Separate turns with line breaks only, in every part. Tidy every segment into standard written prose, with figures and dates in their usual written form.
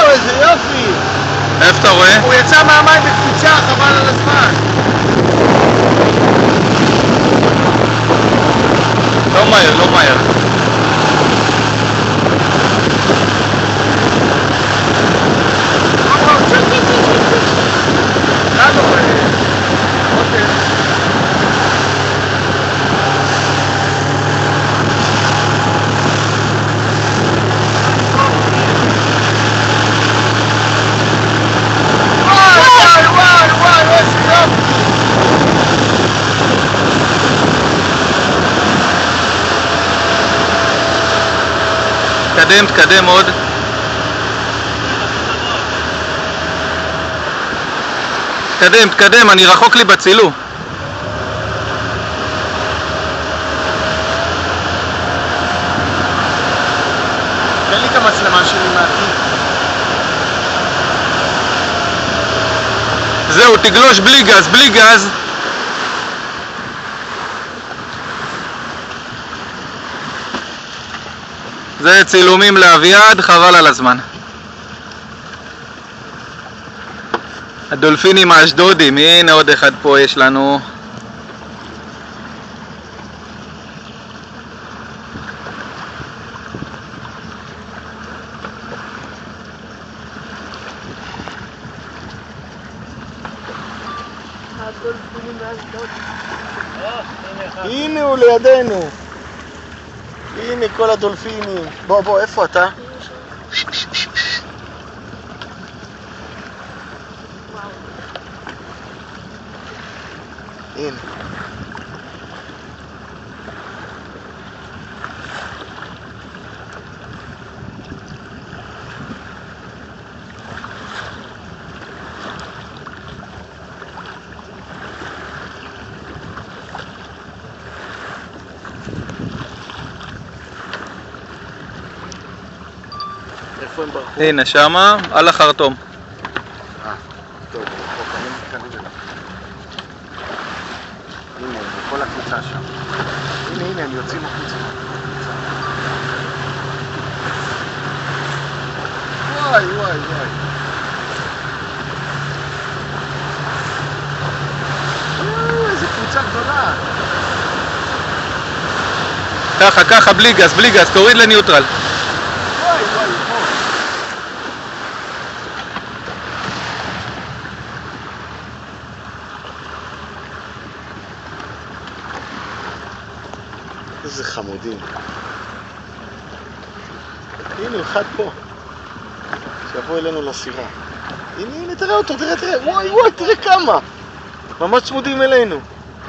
איזה יופי!
איפה אתה רואה?
הוא יצא מהמים בקפיצה, חבל על הזמן.
לא מהר, לא מהר. תקדם, תקדם עוד. תקדם, תקדם, אני רחוק לי בצילום.
תן לי את המצלמה שלי מעטי.
זהו, תגלוש בלי גז, בלי גז. זה צילומים לאביעד, חבל על הזמן. הדולפינים האשדודים, הנה עוד אחד פה יש לנו.
הנה הוא לידינו. הנה כל הדולפינים. בוא, איפה אתה? הנה. איפה הם ברחו?
הנה שמה, על החרטום.
טוב, אני מתקרב אליו. הנה, כל הקבוצה שם. הנה, הם יוצאים החוצה. וואי. איזה קבוצה גדולה.
ככה, בלי גז, תוריד לניוטרל.
וואי. איזה חמודים. הנה, אחד פה. שיבוא אלינו לסירה. הנה, תראה אותו, תראה. וואי, תראה כמה. ממש צמודים אלינו.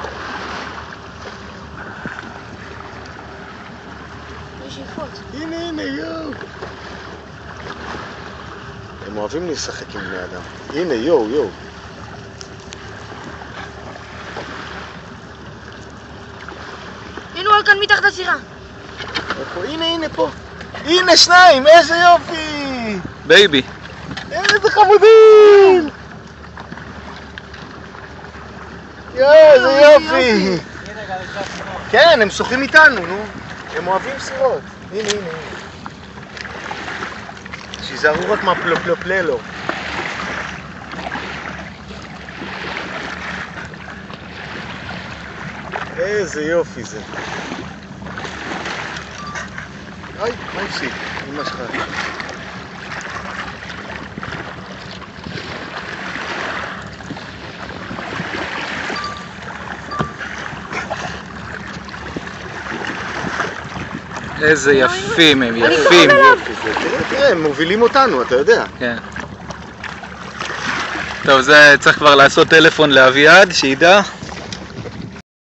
הנה, יואו. הם אוהבים לשחק עם בני אדם. הנה, יואו.
הנה הוא כאן מתחת הסירה.
הנה פה. הנה שניים, איזה יופי.
בייבי.
איזה חמודים. איזה יופי. כן, הם שוחים איתנו, נו. הם אוהבים סירות. הנה. שיזהרו רק מהפלופלופללו. איזה יופי זה. אוי, מה הפסיק? אמא שלך.
איזה יפים הם, יפים.
תראה, הם מובילים אותנו, אתה יודע.
כן. טוב, זה צריך כבר לעשות טלפון לאביעד, שידע.